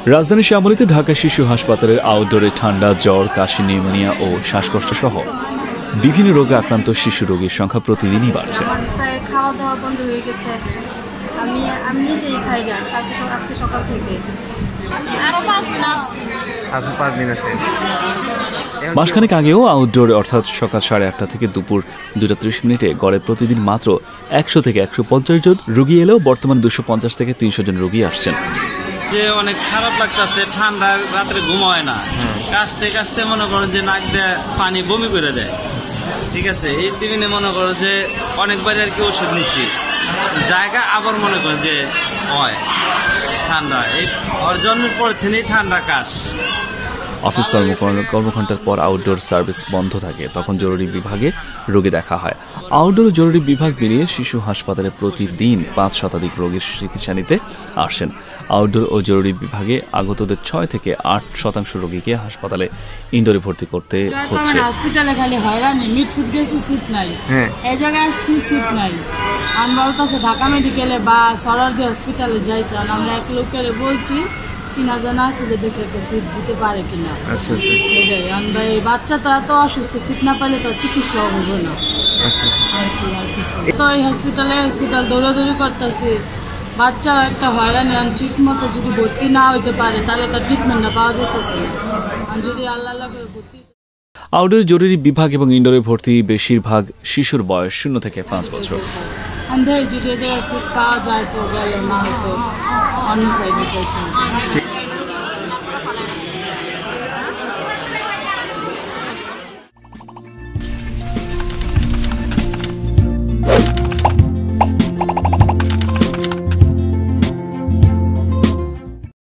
রাজধানী শ্যামলীতে ঢাকা শিশু হাসপাতালের আউটডোরে ঠান্ডা, জ্বর, কাশি, নিউমোনিয়া ও শ্বাসকষ্ট সহ বিভিন্ন রোগে আক্রান্ত শিশু রোগীর সংখ্যা প্রতিদিনই বাড়ছে। খাওয়া দাওয়া বন্ধ হয়ে গেছে, আমি নিজেই খাই না আজকে সকাল থেকে। মাসখানেক আগেও আউটডোরে অর্থাৎ সকাল 8:30 থেকে দুপুর 2:30 গড়ে প্রতিদিন মাত্র 100 থেকে 150 জন রোগী এলেও বর্তমানে 250 থেকে 300 জন রোগী আসছেন। যে অনেক খারাপ লাগতেছে, ঠান্ডা, রাত্রে ঘুম হয় না, কাশতে কাশতে মনে করো যে নাক দিয়ে পানি বমি করে দেয়। ঠিক আছে, এই তিনে মনে করো যে অনেকবার আর কি ওষুধ নিচ্ছি, জায়গা আবার মনে করো যে হয় ঠান্ডা, এই ওর জন্মের পর থেকেই ঠান্ডা, কাশ। অফিস কর্মঘণ্টার পর আউটডোর সার্ভিস বন্ধ থাকে, তখন জরুরি বিভাগে রোগী দেখা হয়। আউটডোর জরুরি বিভাগ মিলিয়ে শিশু হাসপাতালে প্রতিদিন 5 শতাধিক রোগীর চিকিৎসা নিতে আসেন। আউটডোর ও জরুরি বিভাগে আগতদের 6 থেকে 8% রোগীকে হাসপাতালে ইনডোরে ভর্তি করতে হচ্ছে। হসপিটালে খালি হয়রানি, মিটফুট গেছি, সিট নাই, এই জায়গায় আসছি, সিট নাই। আমি বলতেছে ঢাকা মেডিকেলে বা সরদি হসপিটালে যাই, কারণ আমরা এক লোকের বলছি চিনা জানা আছে যে দেখে একটা সিট দিতে পারে কিনা। এটাই ভাই, বাচ্চা তো এত অসুস্থ, সিট না পাইলে তো চিকিৎসা হবে না। তো এই হসপিটাল দৌড়াদৌড়ি করতেছি, বাচ্চা একটা হয়রানি, ঠিক মতো যদি ভর্তি না হইতে পারে তাহলে তার ট্রিটমেন্টটা পাওয়া যেতেছে না। যদি আল্লাহ করে ভর্তি। আউটডোর জরুরি বিভাগ এবং ইনডোরে ভর্তি বেশিরভাগ শিশুর বয়স 0 থেকে 5 বছর। যদি সিট পাওয়া যায় তো গেল, না হয়তো অন্য সাইডে চাইতে।